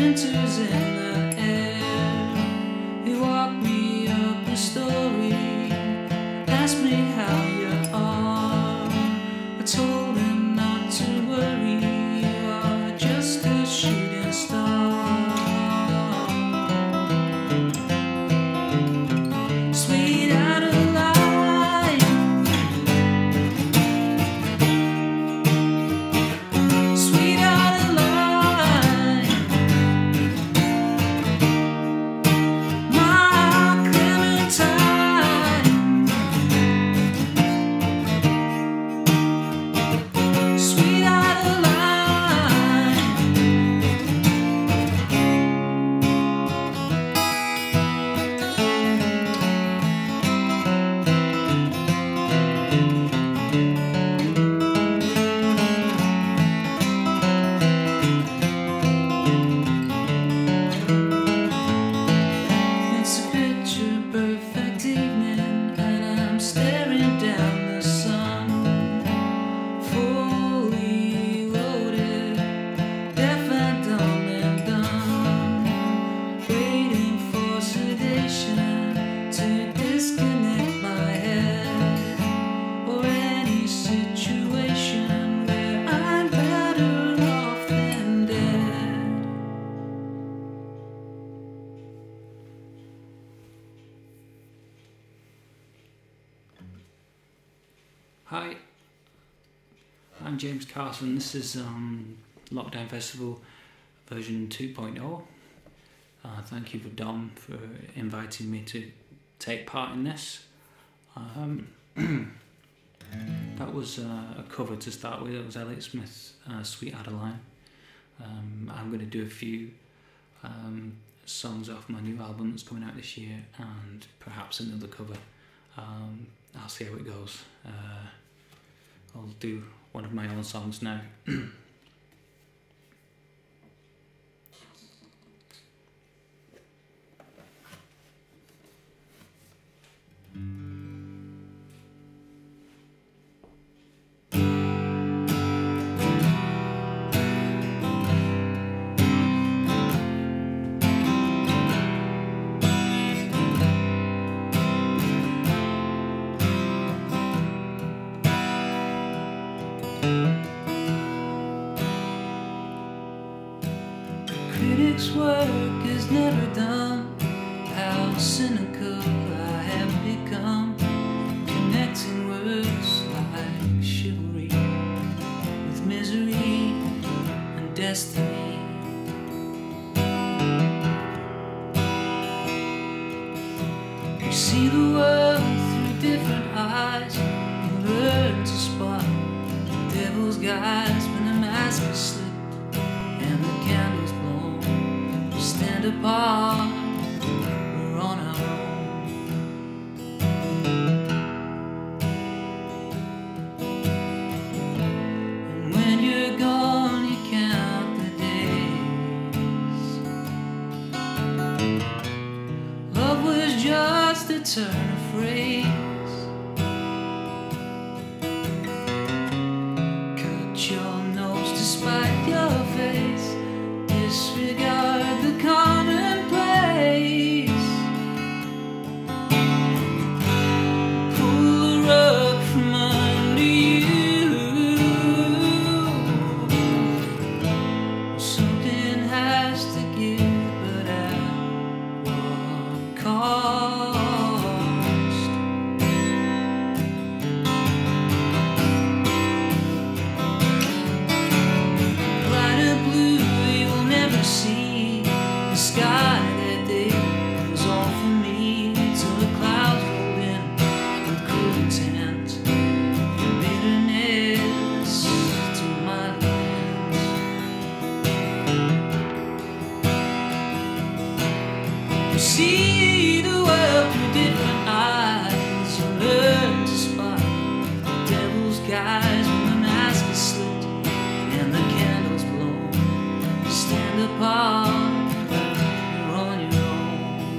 winter's in the air. He walked me up the story, asked me how you are. I told him not to worry, you are just a shooting star. Sweet Adeline, sweet Adeline, my Clementine, sweet Adeline. It's a picture perfect evening, and I'm staring down the sun. Fully loaded, deaf and dumb and dumb, waiting for sedation to disconnect my head, or any situation where I'm better off than dead. Hi, I'm James Carson. This is Lockdown Festival version 2.0. Thank you for Dom for inviting me to take part in this. That was a cover to start with. It was Elliott Smith's Sweet Adeline. I'm going to do a few songs off my new album that's coming out this year, and perhaps another cover. I'll see how it goes. I'll do one of my own songs now. Critics' work is never done. How cynical I have become, connecting words like chivalry with misery and destiny. You see the world through different eyes. You learn to spot the devil's guise when the mask is slipped and the candles blown. We stand apart, we're on our own. And when you're gone, you count the days. Love was just a turn of phrase. Cut your nose to spite your face. Disregard the commonplace. Pull the rug from under you. Something has to give, but at what cost? Lighter blue, you will never see the sky that day was all for me, till the clouds rolled in with cruel intent and bitterness to my lens. You see the world through different eyes. You learn to spot the devil's guise when the mask is slipped and the candles blown. You stand apart, you're on your own.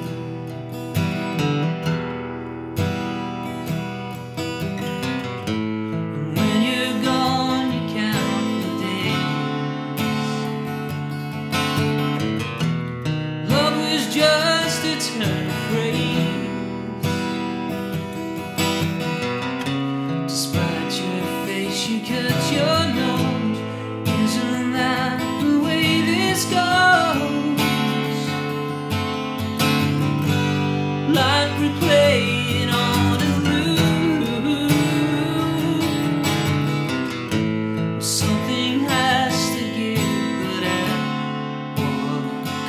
And when you're gone, you count the days.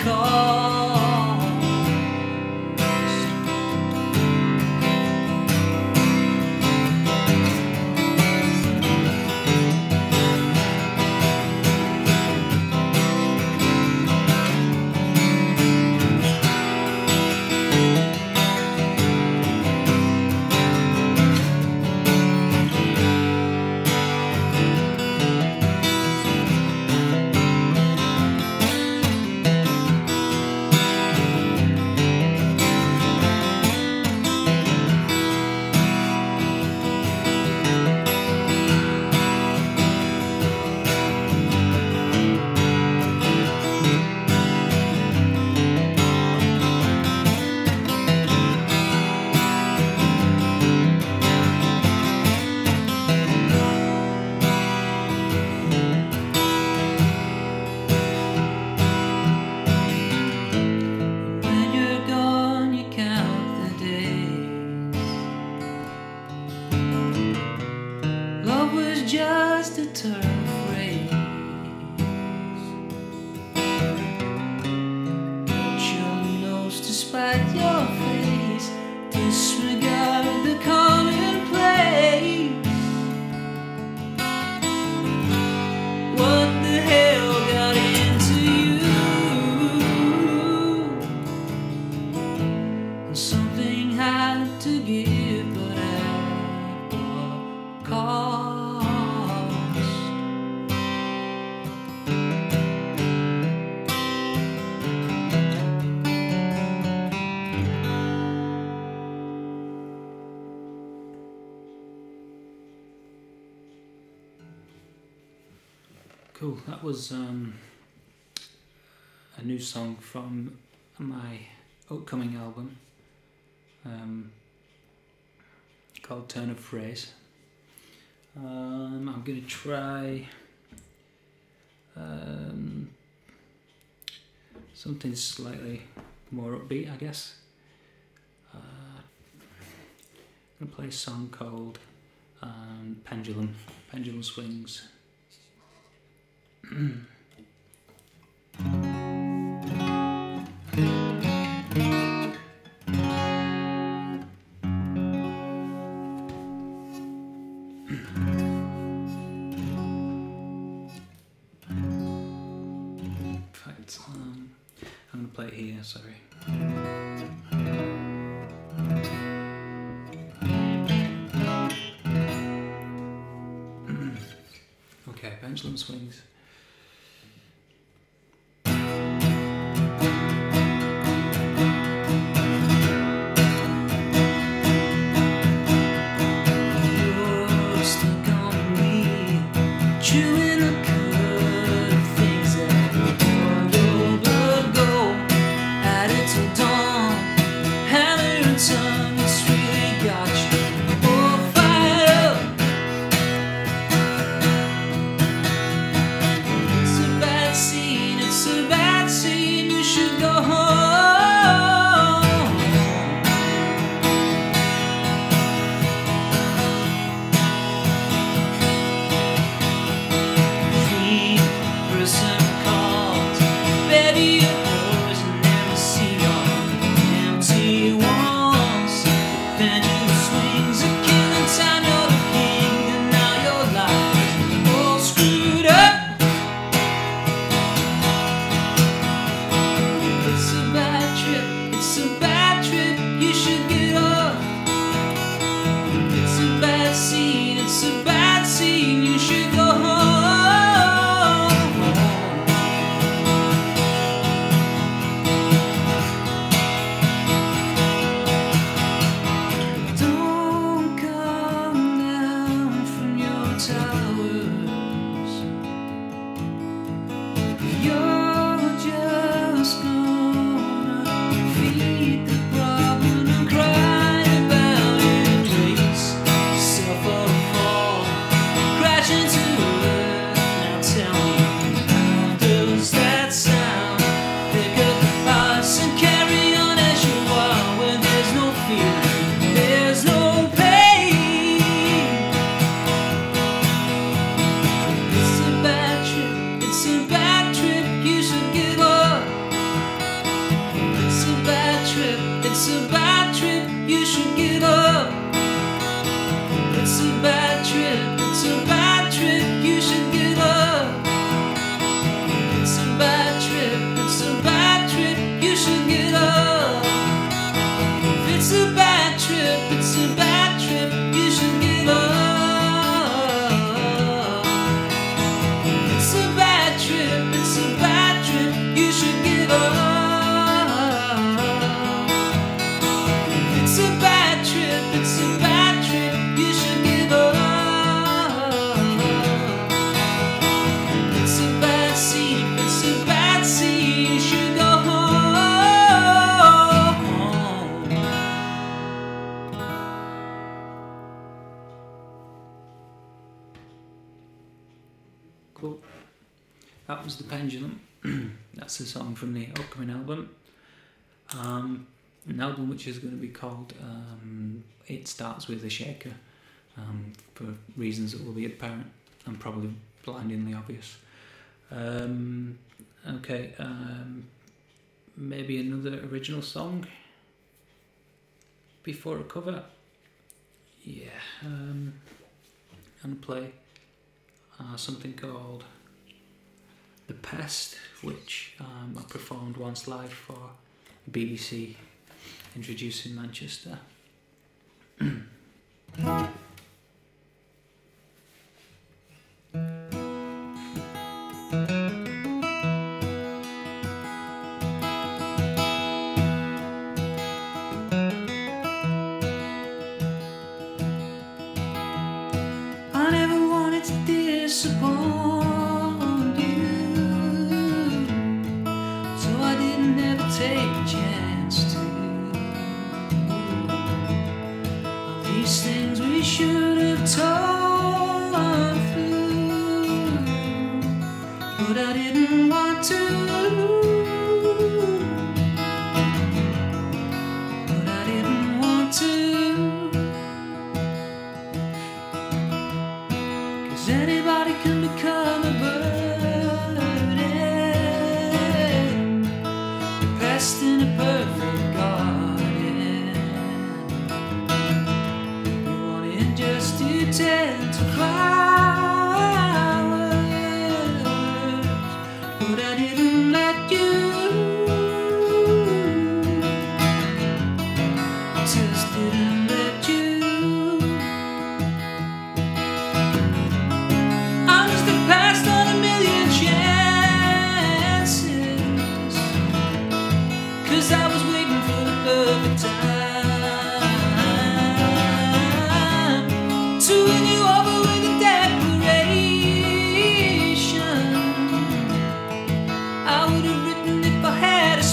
Cool, that was a new song from my upcoming album called Turn of Phrase. I'm going to try something slightly more upbeat, I guess. I'm going to play a song called Pendulum Swings. I'm going to play it here, sorry. Okay, Pendulum Swings. It's a bad trip, you should give up. It's a bad trip, it's a bad trip, you should give up. It's a bad trip, it's a bad trip, you should get up. If it's a bad trip, it's a bad trip, you should get up. It's a bad trip, it's a bad trip, you should get up. It's a bad trip, it's a bad trip, you should give up. It's a bad scene, it's a bad scene, you should go home. Cool. That was the Pendulum. That's a song from the upcoming album. An album which is going to be called It Starts With a Shaker, for reasons that will be apparent and probably blindingly obvious. Okay, maybe another original song before a cover. Yeah, I'm going to play something called The Pest, which I performed once live for BBC Introducing Manchester. I never wanted to disappoint you, so I didn't ever take a chance to. All these things we should have told through, but I didn't want to. But I didn't want to. Anybody can become a burden, a pest in a perfect garden. You wanted just to tend to flowers, but I didn't let you. Just didn't let you. Passed on a million chances, 'cause I was waiting for the perfect time to win you over with a declaration. I would have written if I had a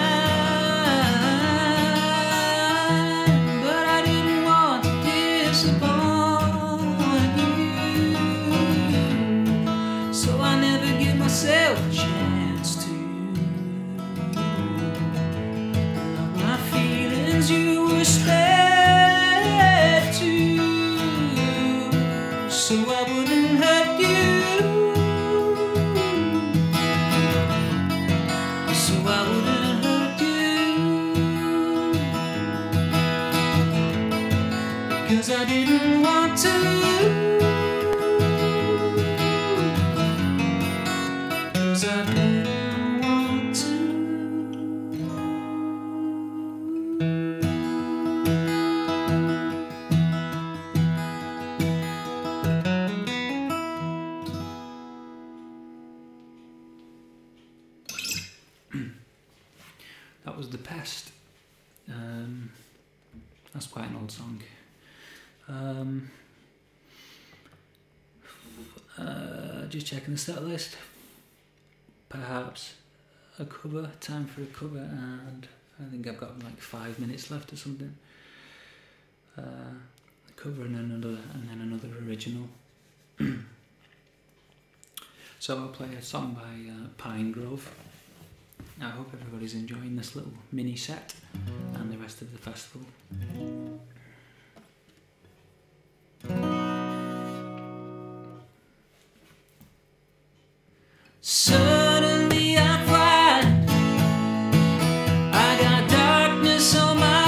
spine, but I didn't want to disappoint you. So I never give myself a chance to. Love my feelings you were spared to, so I wouldn't hurt you. So I wouldn't hurt you, because I didn't want to. I didn't want to. That was The Pest. That's quite an old song. Just checking the set list. Perhaps a cover, time for a cover, and I think I've got like 5 minutes left or something. A cover and then another original. So I'll play a song by Pinegrove. I hope everybody's enjoying this little mini set and the rest of the festival. Suddenly I find I got darkness on my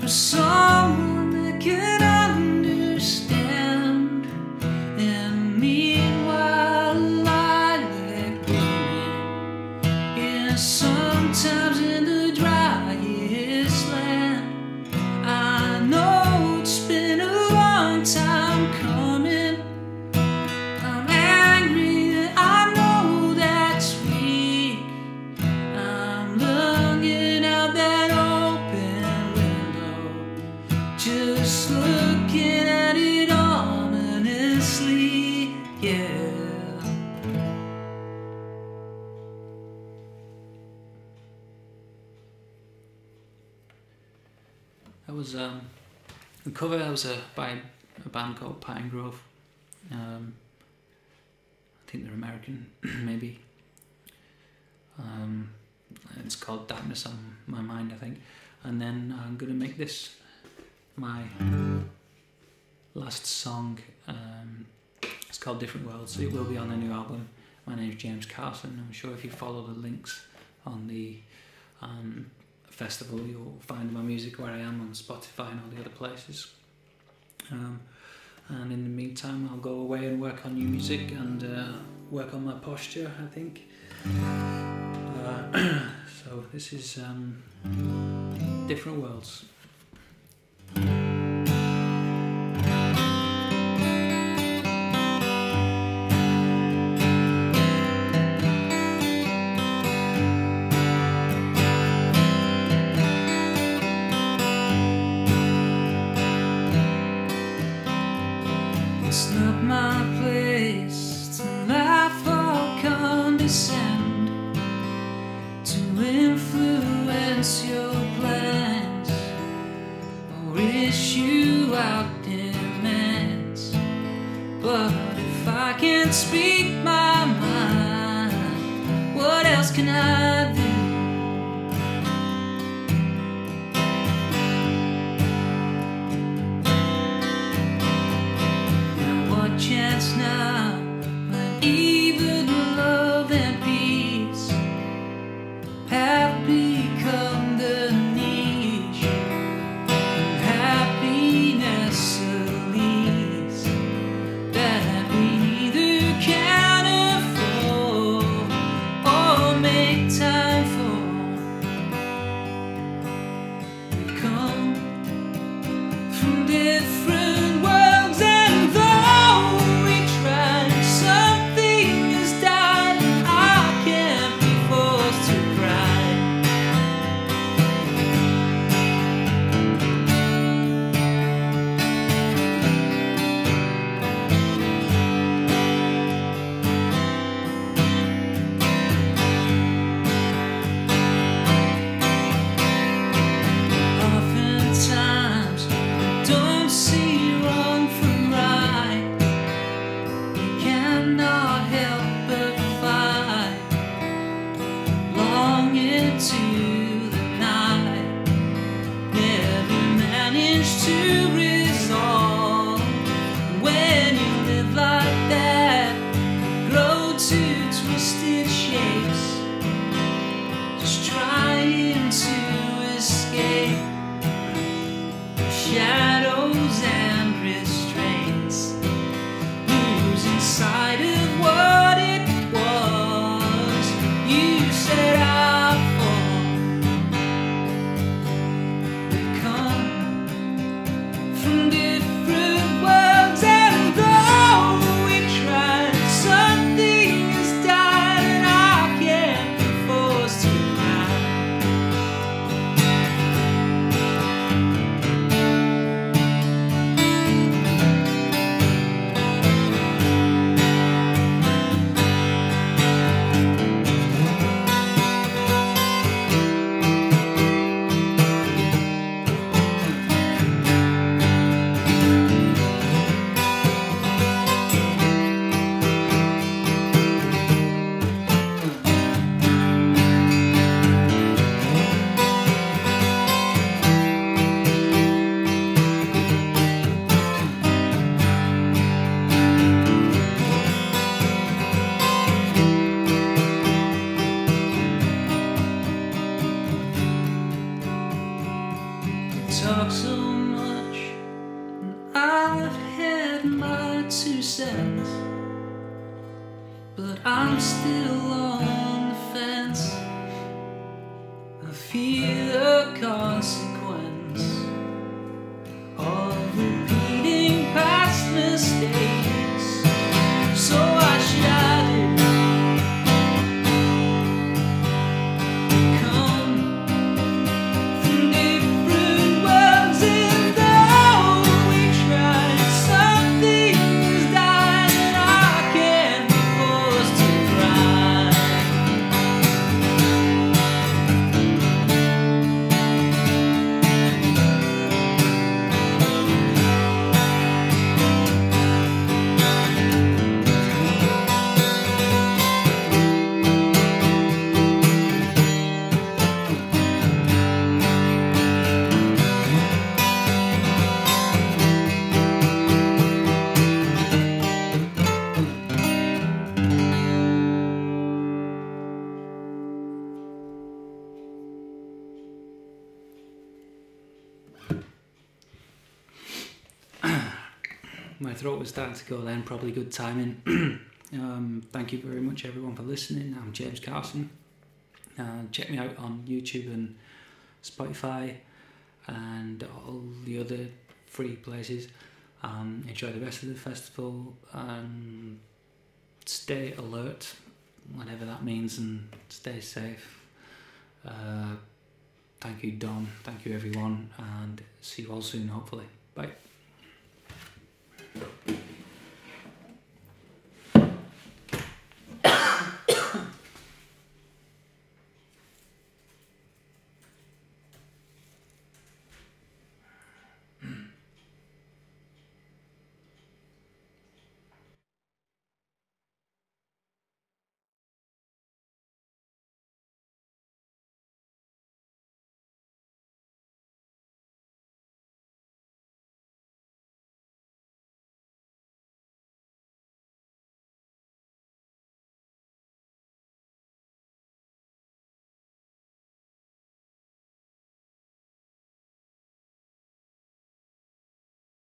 for someone that can understand. And meanwhile, lilac blooming, yeah, sometimes in the driest land. I know it's been a long time coming. I'm angry that I know that's weak. I'm looking out that open window, just looking at it ominously, yeah. That was the cover. That was by a band called Pinegrove. I think they're American, maybe. It's called Darkness on My Mind, I think. And then I'm gonna make this my last song. It's called Different Worlds. It will be on a new album. My name's James Carson. I'm sure if you follow the links on the festival, you'll find my music where I am on Spotify and all the other places. And in the meantime, I'll go away and work on new music and work on my posture, I think. So this is Different Worlds. It's not my place to laugh or condescend, to influence your plans or issue out demands. But if I can't speak my mind, what else can I do? Chance now, when even love and peace have become the niche, and happiness a lease that we neither can afford or make time for. We come from different worlds, and talk so much, and I've had my 2 cents, but I'm still on the fence. I fear the consequence of repeating past mistakes. So why should I come from different worlds, and though we tried, something is dying, and I can't be forced to cry. My throat was starting to go then, probably good timing. Thank you very much everyone for listening. I'm James Carson. Check me out on YouTube and Spotify and all the other free places. Enjoy the rest of the festival. Stay alert, whatever that means, and stay safe. Thank you Dom, thank you everyone, and see you all soon hopefully. Bye.